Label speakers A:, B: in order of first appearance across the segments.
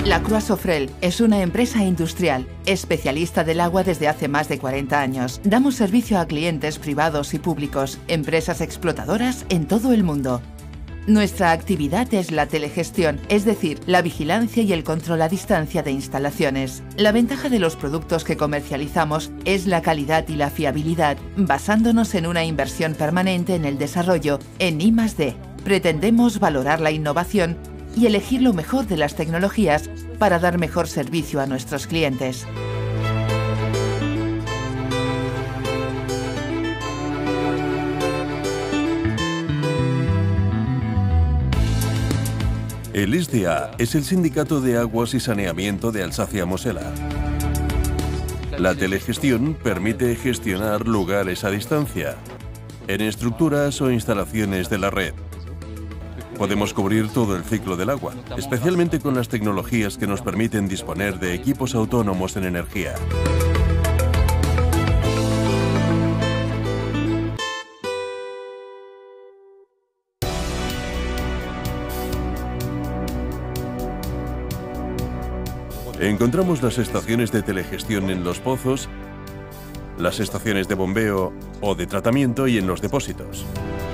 A: La Croix Sofrel es una empresa industrial, especialista del agua desde hace más de 40 años. Damos servicio a clientes privados y públicos, empresas explotadoras en todo el mundo. Nuestra actividad es la telegestión, es decir, la vigilancia y el control a distancia de instalaciones. La ventaja de los productos que comercializamos es la calidad y la fiabilidad, basándonos en una inversión permanente en el desarrollo, en I+D. Pretendemos valorar la innovación y elegir lo mejor de las tecnologías para dar mejor servicio a nuestros clientes.
B: El SDA es el Sindicato de Aguas y Saneamiento de Alsacia-Mosela. La telegestión permite gestionar lugares a distancia, en estructuras o instalaciones de la red. Podemos cubrir todo el ciclo del agua, especialmente con las tecnologías que nos permiten disponer de equipos autónomos en energía. Encontramos las estaciones de telegestión en los pozos, las estaciones de bombeo o de tratamiento y en los depósitos.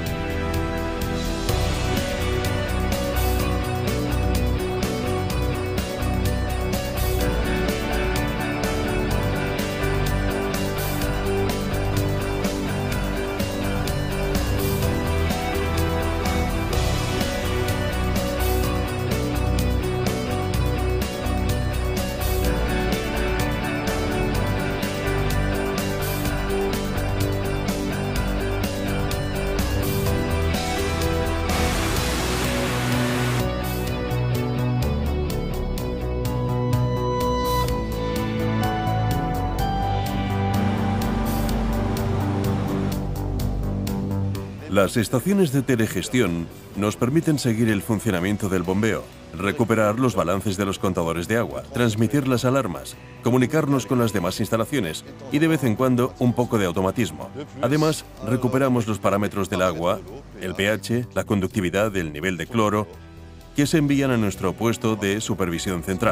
B: Las estaciones de telegestión nos permiten seguir el funcionamiento del bombeo, recuperar los balances de los contadores de agua, transmitir las alarmas, comunicarnos con las demás instalaciones y de vez en cuando un poco de automatismo. Además, recuperamos los parámetros del agua, el pH, la conductividad, el nivel de cloro, que se envían a nuestro puesto de supervisión central.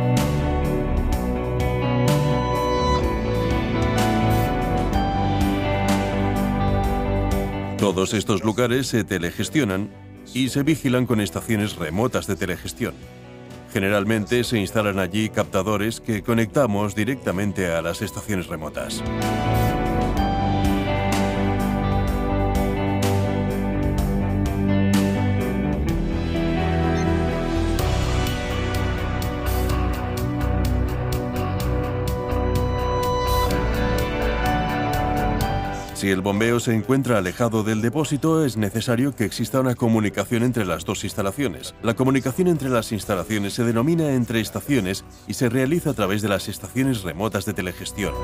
B: Todos estos lugares se telegestionan y se vigilan con estaciones remotas de telegestión. Generalmente se instalan allí captadores que conectamos directamente a las estaciones remotas. Si el bombeo se encuentra alejado del depósito, es necesario que exista una comunicación entre las dos instalaciones. La comunicación entre las instalaciones se denomina entre estaciones y se realiza a través de las estaciones remotas de telegestión.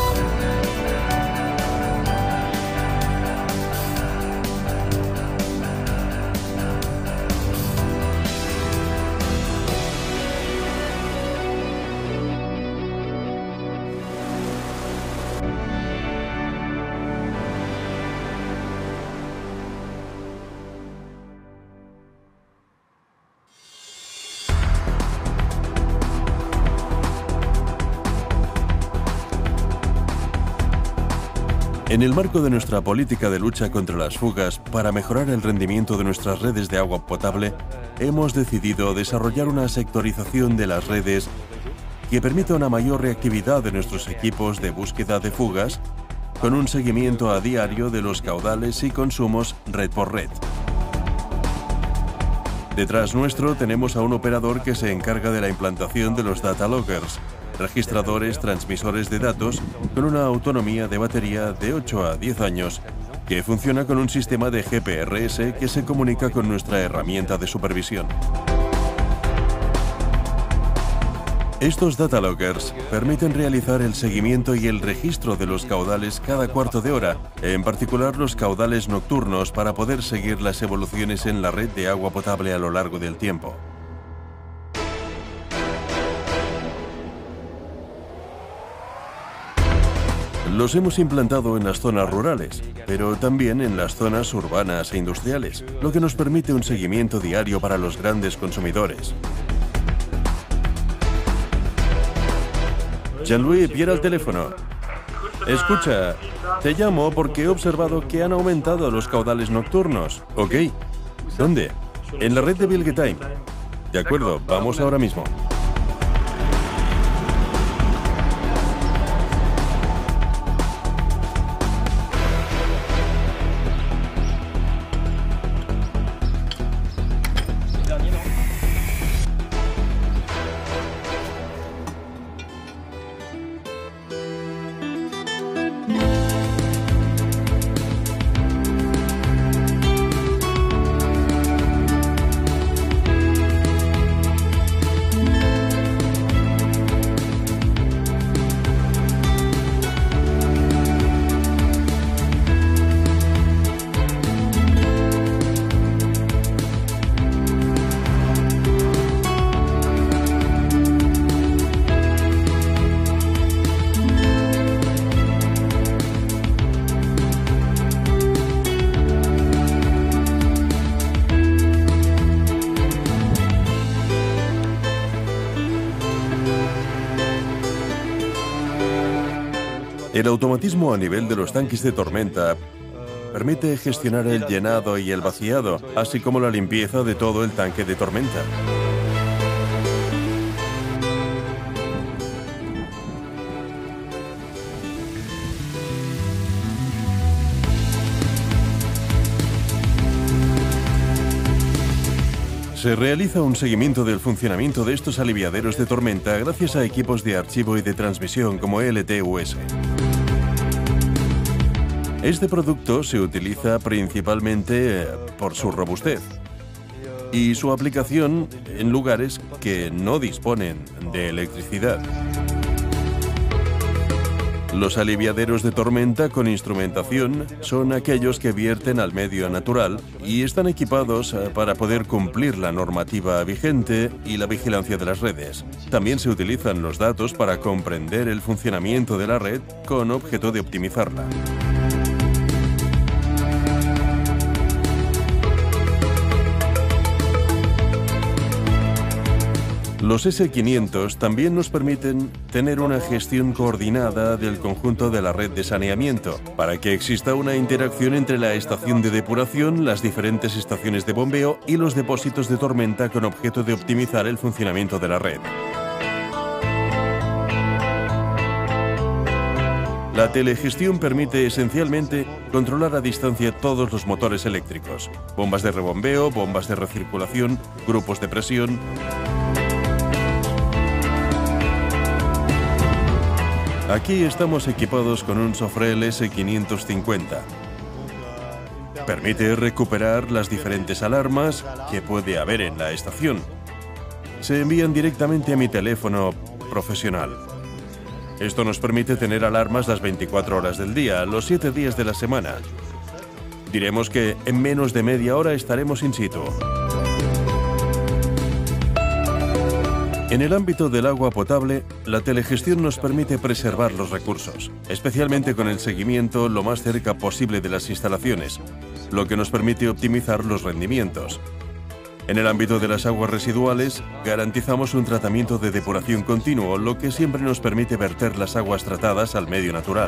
B: En el marco de nuestra política de lucha contra las fugas para mejorar el rendimiento de nuestras redes de agua potable, hemos decidido desarrollar una sectorización de las redes que permita una mayor reactividad de nuestros equipos de búsqueda de fugas, con un seguimiento a diario de los caudales y consumos red por red. Detrás nuestro tenemos a un operador que se encarga de la implantación de los data loggers, registradores transmisores de datos con una autonomía de batería de 8 a 10 años, que funciona con un sistema de GPRS que se comunica con nuestra herramienta de supervisión. Estos data loggers permiten realizar el seguimiento y el registro de los caudales cada cuarto de hora, en particular los caudales nocturnos, para poder seguir las evoluciones en la red de agua potable a lo largo del tiempo. Los hemos implantado en las zonas rurales, pero también en las zonas urbanas e industriales, lo que nos permite un seguimiento diario para los grandes consumidores. Jean-Louis, Pierre al teléfono. Escucha, te llamo porque he observado que han aumentado los caudales nocturnos. Ok. ¿Dónde? En la red de Bilgetime. De acuerdo, vamos ahora mismo. El automatismo a nivel de los tanques de tormenta permite gestionar el llenado y el vaciado, así como la limpieza de todo el tanque de tormenta. Se realiza un seguimiento del funcionamiento de estos aliviaderos de tormenta gracias a equipos de archivo y de transmisión como LTUS. Este producto se utiliza principalmente por su robustez y su aplicación en lugares que no disponen de electricidad. Los aliviaderos de tormenta con instrumentación son aquellos que vierten al medio natural y están equipados para poder cumplir la normativa vigente y la vigilancia de las redes. También se utilizan los datos para comprender el funcionamiento de la red con objeto de optimizarla. Los S500 también nos permiten tener una gestión coordinada del conjunto de la red de saneamiento, para que exista una interacción entre la estación de depuración, las diferentes estaciones de bombeo y los depósitos de tormenta con objeto de optimizar el funcionamiento de la red. La telegestión permite esencialmente controlar a distancia todos los motores eléctricos, bombas de rebombeo, bombas de recirculación, grupos de presión. Aquí estamos equipados con un Sofrel S550. Permite recuperar las diferentes alarmas que puede haber en la estación. Se envían directamente a mi teléfono profesional. Esto nos permite tener alarmas las 24 horas del día, los 7 días de la semana. Diremos que en menos de media hora estaremos in situ. En el ámbito del agua potable, la telegestión nos permite preservar los recursos, especialmente con el seguimiento lo más cerca posible de las instalaciones, lo que nos permite optimizar los rendimientos. En el ámbito de las aguas residuales, garantizamos un tratamiento de depuración continuo, lo que siempre nos permite verter las aguas tratadas al medio natural.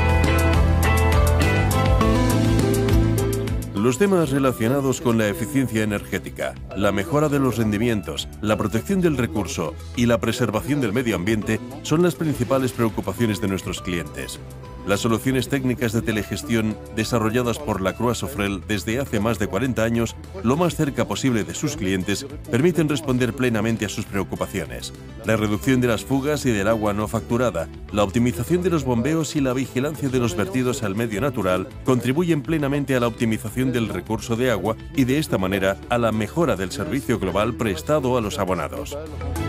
B: Los temas relacionados con la eficiencia energética, la mejora de los rendimientos, la protección del recurso y la preservación del medio ambiente son las principales preocupaciones de nuestros clientes. Las soluciones técnicas de telegestión desarrolladas por Lacroix Sofrel desde hace más de 40 años, lo más cerca posible de sus clientes, permiten responder plenamente a sus preocupaciones. La reducción de las fugas y del agua no facturada, la optimización de los bombeos y la vigilancia de los vertidos al medio natural contribuyen plenamente a la optimización del recurso de agua y de esta manera a la mejora del servicio global prestado a los abonados.